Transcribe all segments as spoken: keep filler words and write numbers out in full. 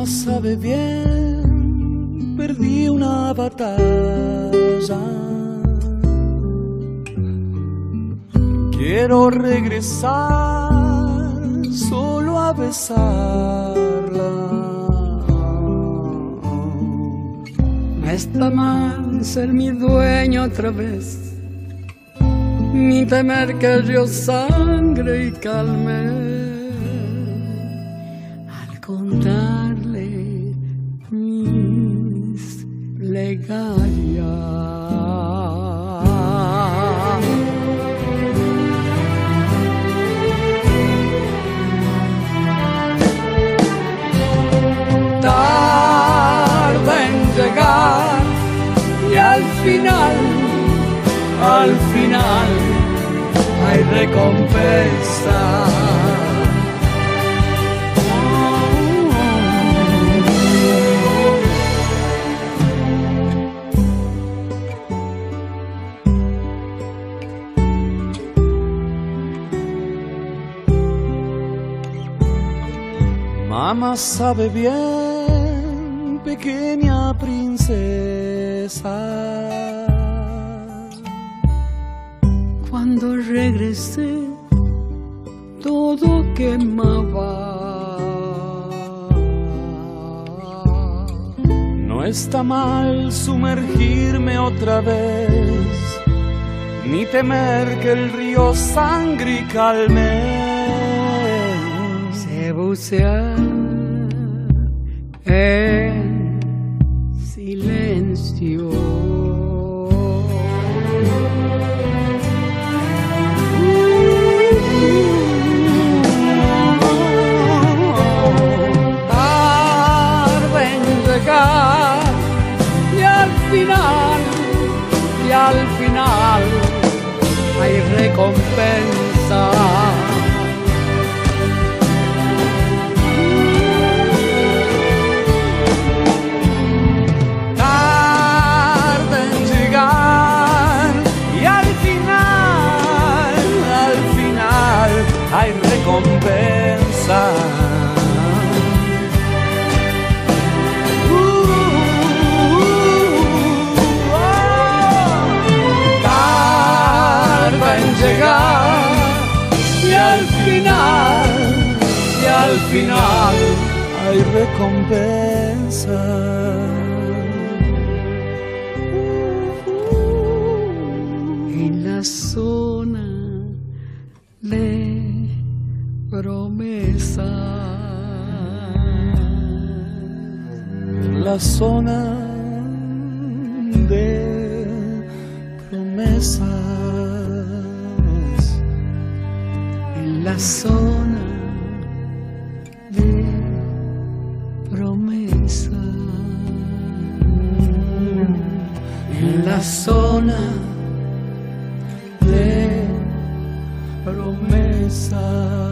sabe bien, perdí una batalla. Quiero regresar solo a besarla. No está mal ser mi dueño otra vez, ni temer que el río sangre y calme al contarle mis plegarias. Tarda en llegar y al final, al final hay recompensa. Mamá sabe bien, pequeña princesa. Cuando regresé, todo quemaba. No está mal sumergirme otra vez, ni temer que el río sangre y calme. Se bucea en silencio. Tarde en llegar y al final, y al final hay recompensa. Hay recompensa. Uh, uh, uh, oh. Tarda en llegar y al final, y al final hay recompensa. Uh, uh, en la zona de promesa, la zona de promesas, en la zona de promesas, en la zona de promesas.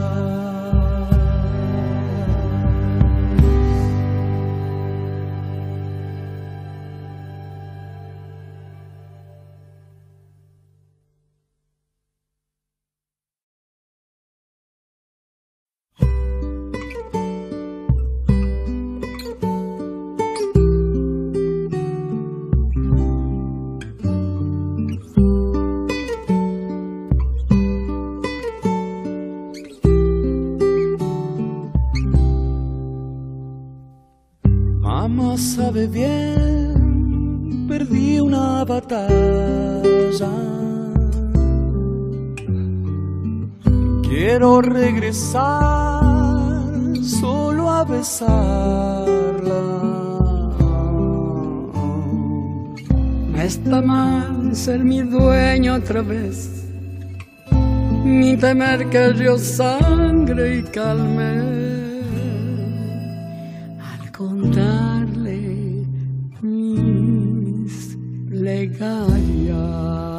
Mamá sabe bien, perdí una batalla. Quiero regresar solo a besarla. no está mal ser mi dueño otra vez, ni temer que el río sangre y calme al contarle mis plegarias.